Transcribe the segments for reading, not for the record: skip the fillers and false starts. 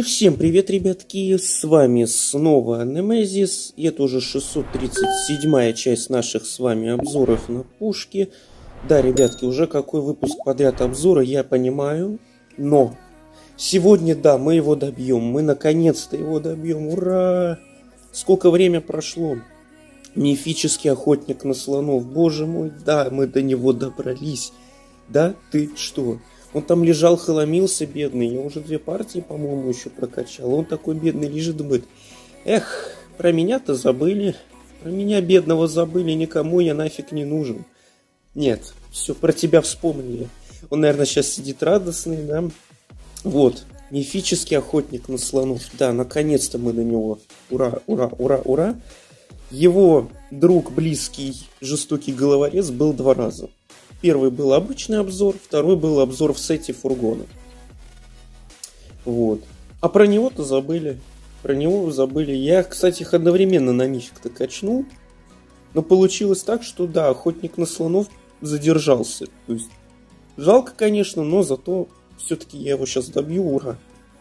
И всем привет, ребятки, с вами снова Немезис, и это уже 637-я часть наших с вами обзоров на пушки. Да, ребятки, уже какой выпуск подряд обзора, я понимаю, но сегодня, да, мы его добьем, мы наконец-то его добьем, ура! Сколько время прошло? Мифический охотник на слонов, боже мой, да, мы до него добрались. Да, ты что? Он там лежал, холомился, бедный. Я уже 2 партии, по-моему, еще прокачал. Он такой бедный лежит, думает: эх, про меня-то забыли. Про меня, бедного, забыли. Никому я нафиг не нужен. Нет, все, про тебя вспомнили. Он, наверное, сейчас сидит радостный, да? Вот, мифический охотник на слонов. Да, наконец-то мы до него. Ура, ура, ура, ура. Его друг, близкий, жестокий головорез был 2 раза. Первый был обычный обзор, второй был обзор в сете фургона. Вот. А про него-то забыли. Про него забыли. Я, кстати, их одновременно на мифик-то качнул. Но получилось так, что да, охотник на слонов задержался. То есть, жалко, конечно, но зато все-таки я его сейчас добью, ура.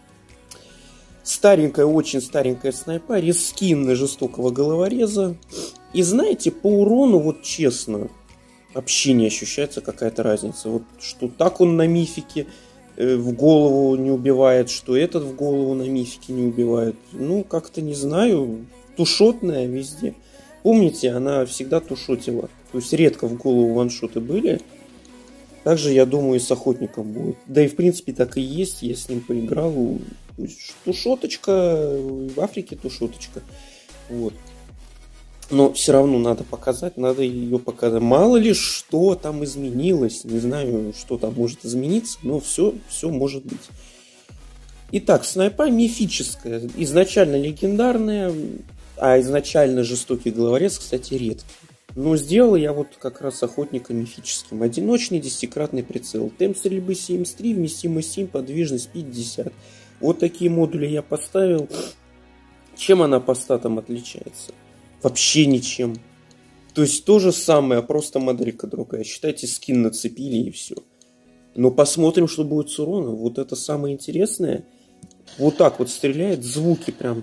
Старенькая, очень старенькая снайпа, рескин на жестокого головореза. И знаете, по урону, вот честно, вообще не ощущается какая-то разница. Вот что так он на мифике в голову не убивает, что этот в голову на мифике не убивает. Ну, как-то не знаю. Тушотная везде. Помните, она всегда тушотила. То есть редко в голову ваншоты были. Также, я думаю, и с охотником будет. Да и в принципе так и есть. Я с ним поиграл. Тушоточка. В Африке тушоточка. Вот. Но все равно надо показать, надо ее показать. Мало ли что там изменилось. Не знаю, что там может измениться, но все может быть. Итак, снайпа мифическая. Изначально легендарная, а изначально жестокий головорез, кстати, редкий. Но сделал я вот как раз охотника мифическим. Одиночный 10-кратный прицел. Темп стрельбы 73, вместимость 7, подвижность 50. Вот такие модули я поставил. Чем она по статам отличается? Вообще ничем. То есть то же самое, просто моделька другая. Считайте, скин нацепили и все. Но посмотрим, что будет с уроном. Вот это самое интересное. Вот так вот стреляет. Звуки прям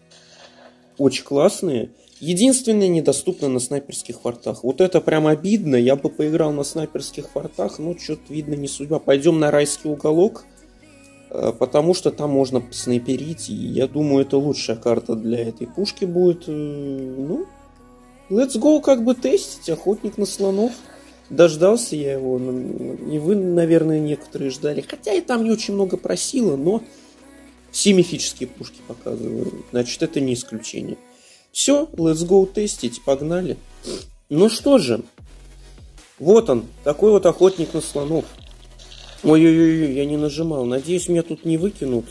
очень классные. Единственное, недоступно на снайперских фортах. Вот это прям обидно. Я бы поиграл на снайперских фортах, но что-то видно не судьба. Пойдем на райский уголок. Потому что там можно снайперить, и я думаю, это лучшая карта для этой пушки будет. Ну, let's go, как бы тестить. Охотник на слонов. Дождался я его, и вы, наверное, некоторые ждали. Хотя и там не очень много просило, но все мифические пушки показываю. Значит, это не исключение. Все, let's go тестить, погнали. Ну что же, вот он, такой вот охотник на слонов. Ой-ой-ой, я не нажимал. Надеюсь, меня тут не выкинут.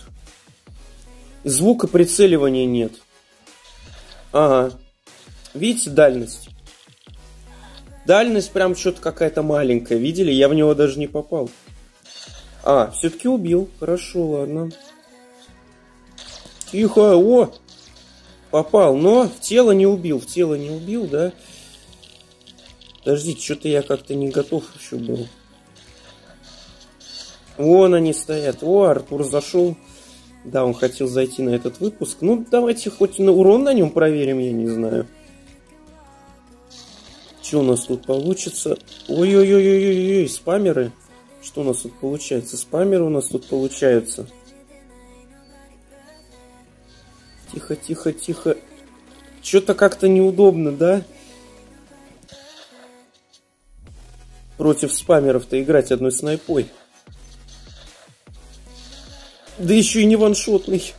Звука прицеливания нет. Ага. Видите, дальность? Дальность прям что-то какая-то маленькая. Видели? Я в него даже не попал. А, все-таки убил. Хорошо, ладно. Тихо. О! Попал. Но в тело не убил. В тело не убил, да? Подождите, что-то я как-то не готов еще был. Вон они стоят. О, Артур зашел. Да, он хотел зайти на этот выпуск. Ну, давайте хоть на урон на нем проверим, я не знаю. Что у нас тут получится? Ой-ой-ой-ой-ой, спамеры. Что у нас тут получается? Спамеры у нас тут получаются. Тихо, тихо, тихо. Что-то как-то неудобно, да? Против спамеров-то играть одной снайпой. Да еще и не ваншотный.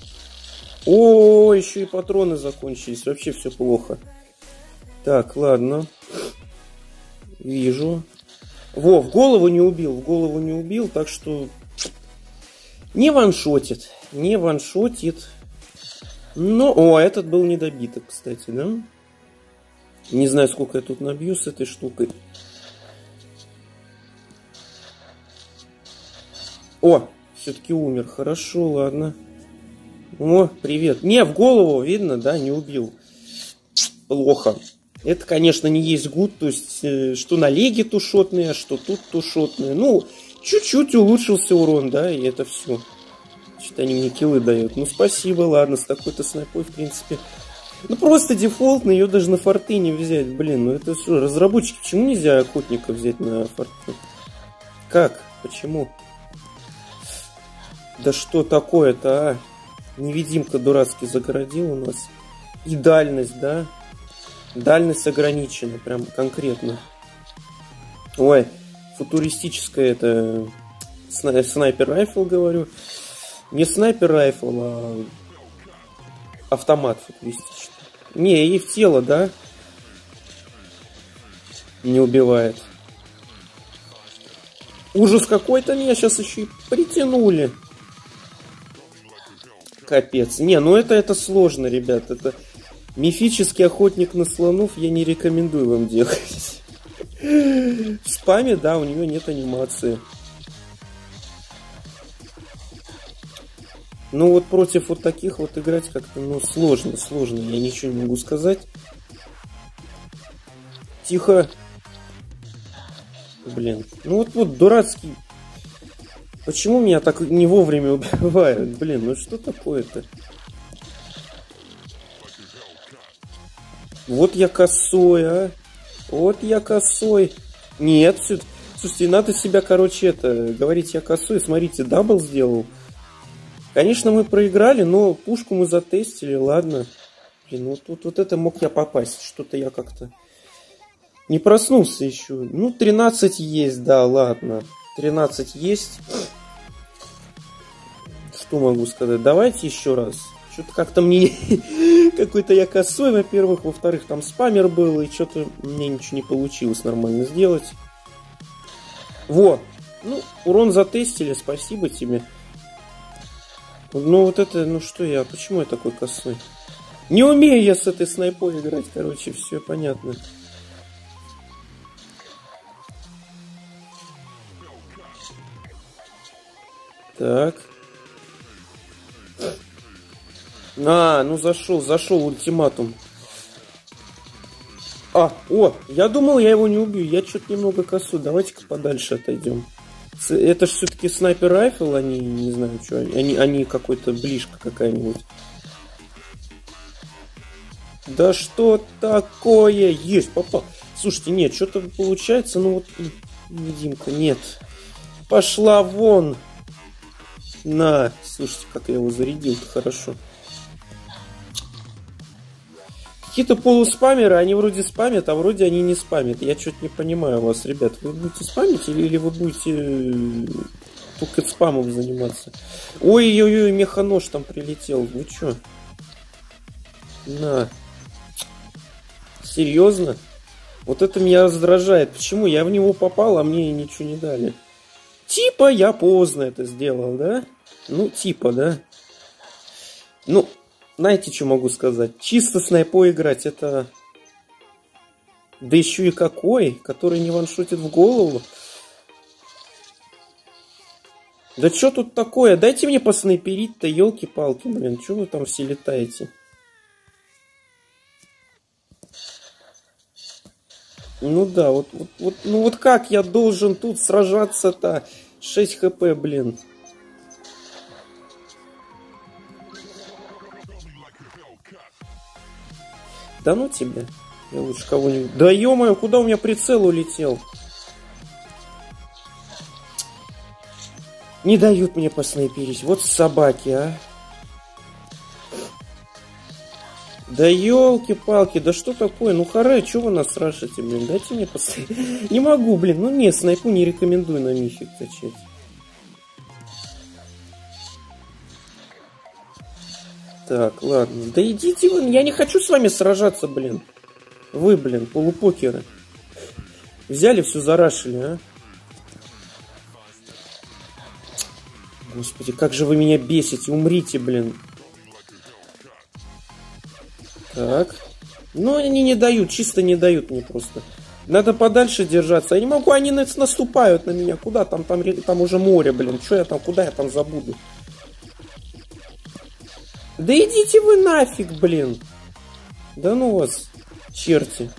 О, еще и патроны закончились. Вообще все плохо. Так, ладно. Вижу. Во, в голову не убил. В голову не убил, так что не ваншотит. Не ваншотит. Но, о, этот был недобиток, кстати, да? Не знаю, сколько я тут набью с этой штукой. О! Все-таки умер. Хорошо, ладно. О, привет. Не, в голову, видно, да, не убил. Плохо. Это, конечно, не есть гуд, то есть, что на леге тушотные, а что тут тушотные. Ну, чуть-чуть улучшился урон, да, и это все. они мне киллы дают. Ну, спасибо, ладно, с такой-то снайпой, в принципе. Ну, просто дефолтно, ее даже на форты не взять. Блин, ну это что, разработчики, почему нельзя охотника взять на форты? Как? Почему? Да что такое-то, а? Невидимка дурацкий загородил у нас. И дальность, да? Дальность ограничена, прям конкретно. Ой, футуристическая это... Снайпер райфл, говорю. Не снайпер райфл, а... автомат футуристичный. Не, и в тело, да? Не убивает. Ужас какой-то, меня сейчас еще и притянули. Капец. Не, ну это сложно, ребят. Это мифический охотник на слонов я не рекомендую вам делать. В спаме, да, у нее нет анимации. Ну вот против вот таких вот играть как-то, ну, сложно. Я ничего не могу сказать. Тихо. Блин. Ну вот дурацкий. Почему меня так не вовремя убивают? Блин, ну что такое-то? Вот я косой, а. Вот я косой. Нет, слушайте, надо себя, короче, говорить я косой. Смотрите, дабл сделал. Конечно, мы проиграли, но пушку мы затестили, ладно. Блин, ну тут вот это мог я попасть. Что-то я как-то не проснулся еще. Ну, 13 есть, да, ладно. 13 есть. Что могу сказать? Давайте еще раз. Что-то как-то мне... Какой-то я косой, во-первых. Во-вторых, там спамер был, и что-то мне ничего не получилось нормально сделать. Вот. Ну, урон затестили, спасибо тебе. Ну вот это, ну что я, почему я такой косой? Не умею я с этой снайпой играть, короче, все понятно. Так. Ну зашел ультиматум. Я думал, я его не убью, я что-то немного косой, давайте-ка подальше отойдем. Это же все-таки снайпер райфл, они, не знаю, что, они какой-то ближка какая-нибудь. Да что такое? Есть, попал. Слушайте, нет, что-то получается, ну вот, невидимка, нет. Пошла вон. На, слушайте, как я его зарядил, хорошо. Какие-то полуспамеры, они вроде спамят, а вроде они не спамят. Я что-то не понимаю вас, ребят. Вы будете спамить или вы будете только спамом заниматься? Ой-ой-ой, механож там прилетел. Вы что? На. Серьезно? Вот это меня раздражает. Почему? Я в него попал, а мне ничего не дали. Типа я поздно это сделал, да? Ну, типа, да? Ну... Знаете, что могу сказать? Чисто снайпой играть, это... Да еще и какой, который не ваншотит в голову. Да что тут такое? Дайте мне поснайперить-то, елки-палки, блин. Что вы там все летаете? Ну да, вот как я должен тут сражаться-то? 6 хп, блин. Да ну тебя. Я лучше кого-нибудь... Да ё-моё, куда у меня прицел улетел? Не дают мне поснайперить. Вот собаки, а. Да ёлки-палки, да что такое? Ну харе, чё вы нас рашите, блин? Дайте мне поснайперить. Не могу, блин. Ну нет, снайпу не рекомендую на мифик качать. Так, ладно. Да идите вы, я не хочу с вами сражаться, блин. Вы, блин, полупокеры. Взяли, все зарашили, а? Господи, как же вы меня бесите. Умрите, блин. Так. Ну, они не дают, чисто не дают мне просто. Надо подальше держаться. Я не могу, они наступают на меня. Куда там? Там уже море, блин. Что я там, куда я там забуду? Да идите вы нафиг, блин. Да ну вас, черти.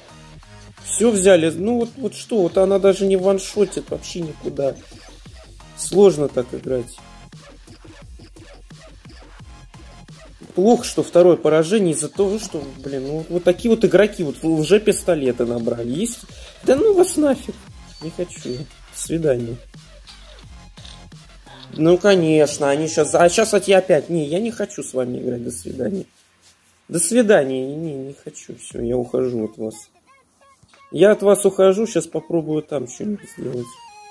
Все взяли. Ну вот что, вот она даже не ваншотит вообще никуда. Сложно так играть. Плохо, что второе поражение из-за того, что, блин, ну, вот такие вот игроки вот уже пистолеты набрали. Есть? Да ну вас нафиг. Не хочу. До свидания. Ну, конечно, они сейчас... А сейчас от я опять... Не, я не хочу с вами играть. До свидания. До свидания. Не хочу. Все, я ухожу от вас. Я от вас ухожу. Сейчас попробую там что-нибудь сделать.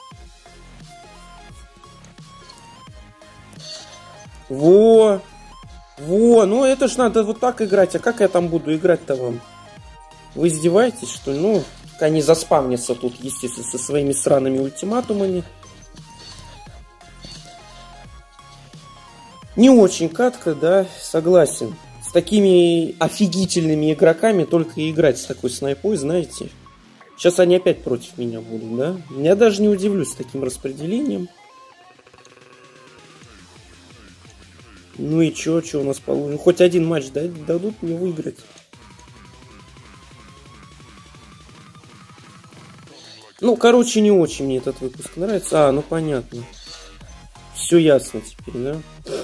Во! Ну это ж надо вот так играть. А как я там буду играть-то вам? Вы издеваетесь, что ли? Ну, они заспавнятся тут, естественно, со своими сраными ультиматумами. Не очень катко, да, согласен. С такими офигительными игроками только и играть с такой снайпой, знаете. Сейчас они опять против меня будут, да? Я даже не удивлюсь с таким распределением. Ну и чё у нас получится? Хоть один матч дадут мне выиграть. Ну, короче, не очень мне этот выпуск нравится. А, ну понятно. Все ясно теперь, да?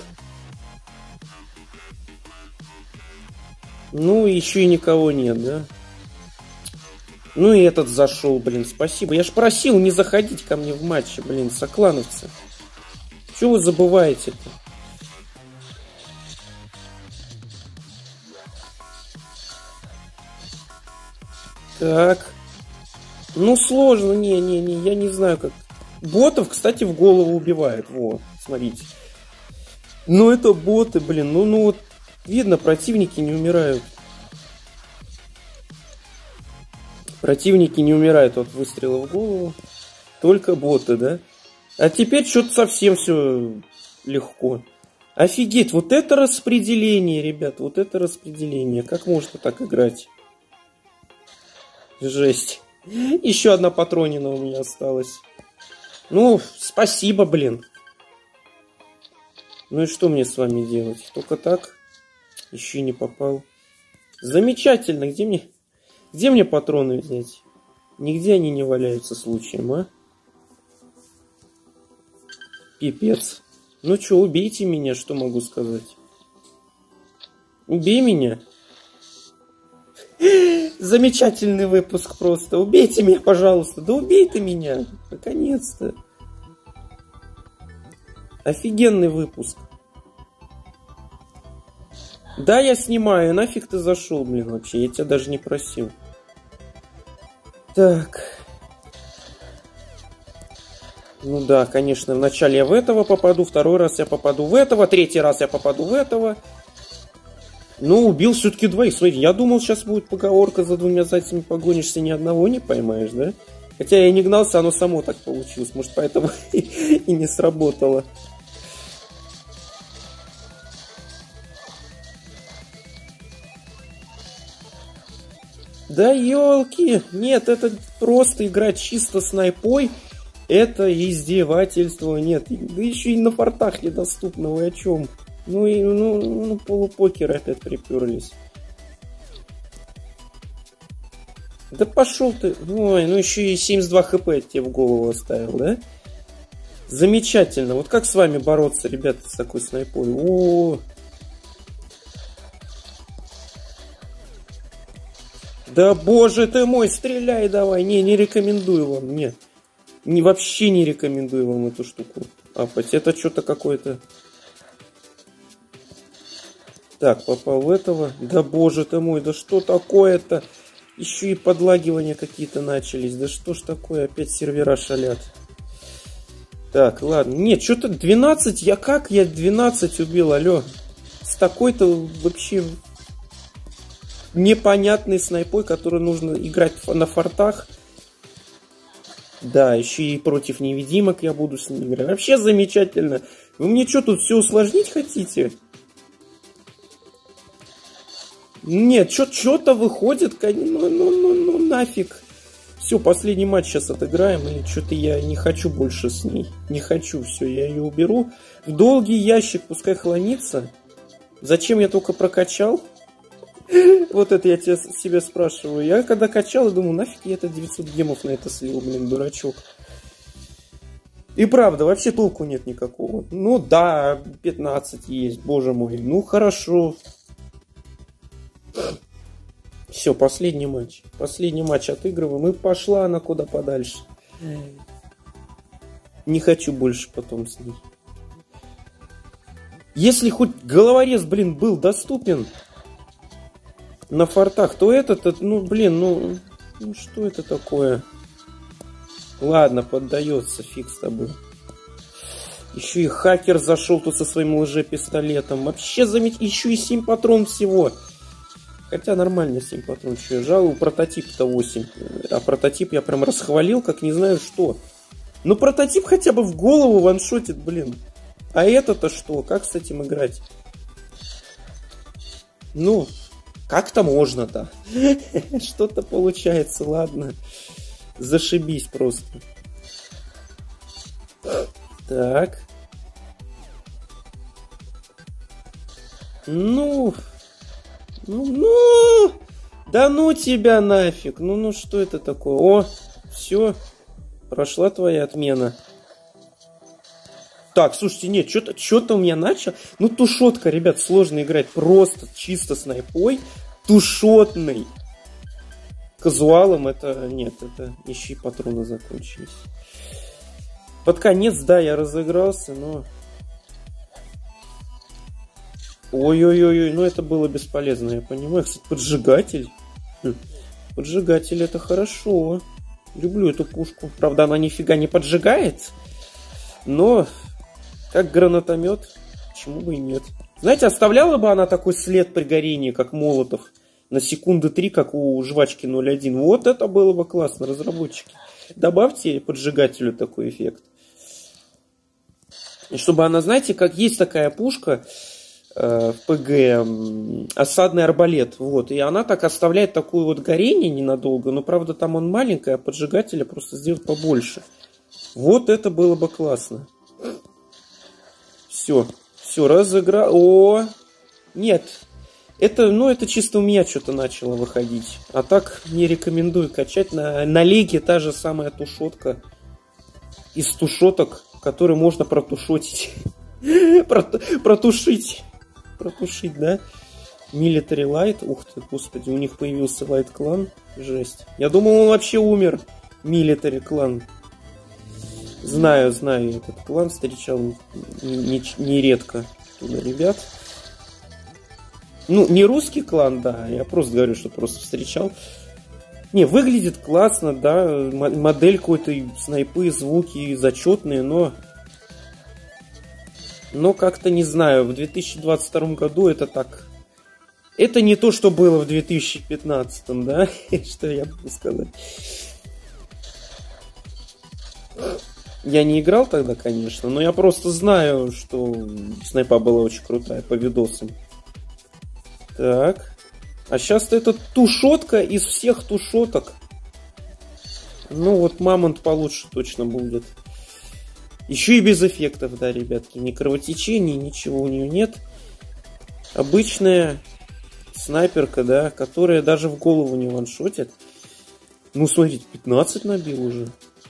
Ну, еще и никого нет, да? Ну и этот зашел, блин, спасибо. Я ж просил не заходить ко мне в матче, блин, соклановцы. Чего вы забываете-то? Так. Ну, сложно, не, я не знаю как. Ботов, кстати, в голову убивает. Во, смотрите. Ну, это боты, блин. Ну, вот, видно, противники не умирают. Противники не умирают от выстрела в голову. Только боты, да? А теперь что-то совсем все легко. Офигеть, вот это распределение, ребят. Вот это распределение. Как можно так играть? Жесть. Еще одна патронина у меня осталась. Ну, спасибо, блин. Ну и что мне с вами делать? Только так? Еще не попал. Замечательно. Где мне патроны взять? Нигде они не валяются случаем, а? Пипец. Ну что, убейте меня, что могу сказать? Убей меня. Замечательный выпуск просто. Убейте меня, пожалуйста. Да убей ты меня. Наконец-то. Офигенный выпуск. Да, я снимаю. Нафиг ты зашел, блин, вообще. Я тебя даже не просил. Так. Ну да, конечно, вначале я в этого попаду, второй раз я попаду в этого, третий раз я попаду в этого. Ну, убил все-таки двоих. Смотрите, я думал, сейчас будет поговорка: за двумя зайцами погонишься, ни одного не поймаешь, да? Хотя я не гнался, оно само так получилось. Может, поэтому и не сработало. Да елки! Нет, это просто играть чисто снайпой. Это издевательство. Нет, да еще и на фортах недоступно. Вы о чем? Ну и полупокеры опять приперлись. Да пошел ты. Ой, ну еще и 72 хп тебе в голову оставил, да? Замечательно. Вот как с вами бороться, ребята, с такой снайпой? О! Да боже ты мой, стреляй давай. Не рекомендую вам. Нет. Вообще не рекомендую вам эту штуку. Это что-то какое-то. Так, попал в этого. Да боже ты мой, да что такое-то? Еще и подлагивания какие-то начались. Да что ж такое? Опять сервера шалят. Так, ладно. Нет, что-то 12. Я 12 убил, алло. С такой-то вообще непонятной снайпой, которую нужно играть на фортах. Да, еще и против невидимок я буду с ним играть. Вообще замечательно. Вы мне что, тут все усложнить хотите? Нет, что-то выходит. Ну, нафиг. Все, последний матч сейчас отыграем. И что-то я не хочу больше с ней. Не хочу, все, я ее уберу. В долгий ящик пускай хранится. Зачем я только прокачал? Вот это я себя спрашиваю. Я когда качал, я думал, нафиг я это 900 гемов на это слил, блин, дурачок. И правда, вообще толку нет никакого. Ну да, 15 есть, боже мой. Ну хорошо. Все, последний матч. Последний матч отыгрываем. И пошла она куда подальше. Не хочу больше потом с ней. Если хоть головорез, блин, был доступен на фортах, то этот, ну, блин, ну что это такое? Ладно, поддается, фиг с тобой. Еще и хакер зашел тут со своим лжепистолетом. Вообще, заметь, еще и 7 патрон всего. Хотя нормально 7 патрон. Что я жалую, прототип-то 8. А прототип я прям расхвалил, как не знаю что. Ну, прототип хотя бы в голову ваншотит, блин. А это-то что? Как с этим играть? Ну, как-то можно-то. Что-то получается, ладно. Зашибись просто. Так. Ну. Да ну тебя нафиг. Ну что это такое? О, все. Прошла твоя отмена. Так, слушайте, нет, что-то у меня начал. Ну, тушотка, ребят, сложно играть. Просто чисто снайпой. Тушотный. Казуалом это... Нет, это еще и патроны закончились. Под конец, да, я разыгрался, но... Ой-ой-ой, ну это было бесполезно, я понимаю. Кстати, поджигатель. Поджигатель это хорошо. Люблю эту пушку. Правда, она нифига не поджигает. Но, как гранатомет, почему бы и нет. Знаете, оставляла бы она такой след при горении, как Молотов, на секунды 3, как у жвачки 0.1. Вот это было бы классно, разработчики. Добавьте поджигателю такой эффект. И чтобы она, знаете, как есть такая пушка в ПГ, осадный арбалет. Вот, и она так оставляет такое вот горение ненадолго, но, правда, там он маленький, а поджигателя просто сделать побольше. Вот это было бы классно. Все, разыграл. О, нет. Это чисто у меня что-то начало выходить. А так не рекомендую качать. На леге та же самая тушотка. Из тушоток, которые можно протушотить. Протушить, да? Military Light. Ух ты, господи, у них появился Light клан. Жесть. Я думал, он вообще умер. Military клан. Знаю, этот клан встречал нередко ребят. Ну, не русский клан, да, я просто говорю, что просто встречал. Не, выглядит классно, да, модель какой-то, снайпы, звуки зачетные, но как-то не знаю, в 2022 году это так... Это не то, что было в 2015, да, что я могу сказать. Я не играл тогда, конечно, но я просто знаю, что снайпа была очень крутая по видосам. Так. А сейчас это тушотка из всех тушоток. Ну вот мамонт получше точно будет. Еще и без эффектов, да, ребятки. Ни кровотечений, ничего у нее нет. Обычная снайперка, да, которая даже в голову не ваншотит. Ну, смотрите, 15 набил уже.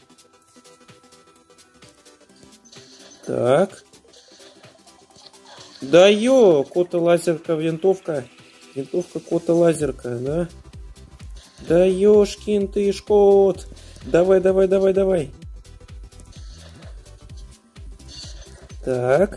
Так. Да ё, кота-лазерка, винтовка. Винтовка кота-лазерка, да? Да ёшкин ты шкот. Давай. Так.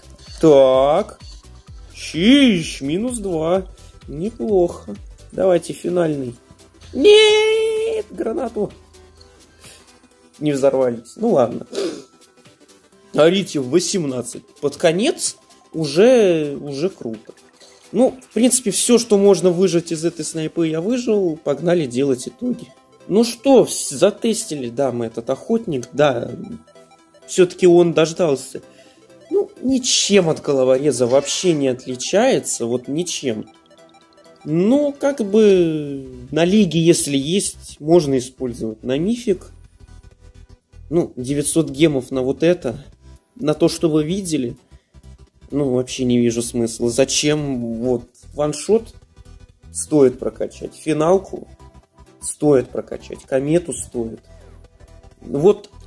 Чищ, -2. Неплохо. Давайте финальный. Нет, гранату. Не взорвались. Ну ладно. Арите 18. Под конец уже круто. Ну, в принципе, все, что можно выжать из этой снайпы, я выжил. Погнали делать итоги. Ну что, затестили, да, мы этот охотник, да. Все-таки он дождался. Ну, ничем от головореза вообще не отличается. Вот ничем. Ну, как бы на лиге, если есть, можно использовать. На мифик. Ну, 900 гемов на вот это. На то, что вы видели. Ну, вообще не вижу смысла. Зачем? Вот, ваншот стоит прокачать. Финалку стоит прокачать. Комету стоит. Вот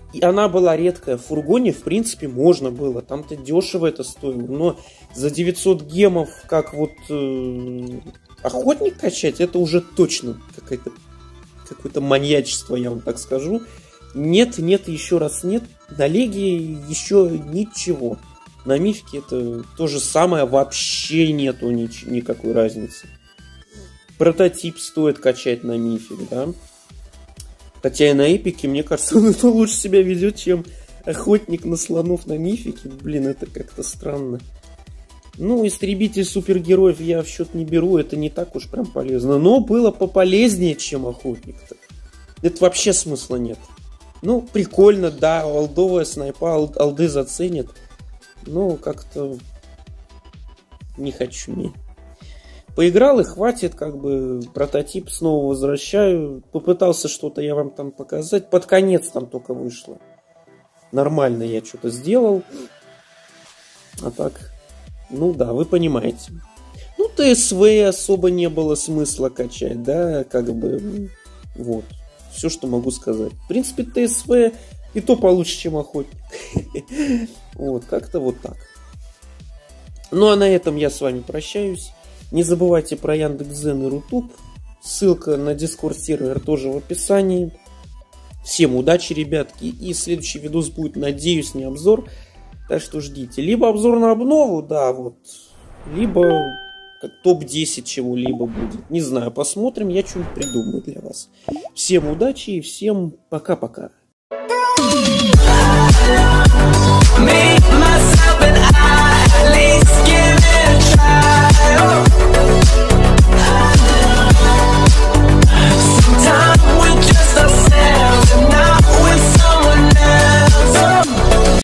И она была редкая. В фургоне, в принципе, можно было. Там-то дешево это стоило. Но за 900 гемов, как вот охотник качать, это уже точно какое-то маньячество, я вам так скажу. Нет, еще раз нет. На Леге еще ничего. На Мифике это то же самое. Вообще нету никакой разницы. Прототип стоит качать на Мифик, да. Хотя и на Эпике, мне кажется, он лучше себя ведет, чем охотник на слонов на Мифике. Блин, это как-то странно. Ну, истребитель супергероев я в счет не беру, это не так уж прям полезно. Но было пополезнее, чем охотник-то. Это вообще смысла нет. Ну, прикольно, да, олдовая снайпа, олды заценят. Но как-то не хочу, не. Поиграл и хватит, как бы прототип снова возвращаю. Попытался что-то я вам там показать. Под конец там только вышло. Нормально я что-то сделал. А так, ну да, вы понимаете. Ну, ТСВ особо не было смысла качать, да, как бы, вот. Все, что могу сказать. В принципе, ТСВ и то получше, чем охотник. Вот, как-то вот так. Ну, а на этом я с вами прощаюсь. Не забывайте про Яндекс.Дзен и Рутуб. Ссылка на Discord сервер тоже в описании. Всем удачи, ребятки. И следующий видос будет, надеюсь, не обзор. Так что ждите. Либо обзор на обнову, да, вот. Либо топ-10 чего-либо будет. Не знаю, посмотрим. Я что-нибудь придумаю для вас. Всем удачи и всем пока-пока. Me, myself and I, at least give it a try.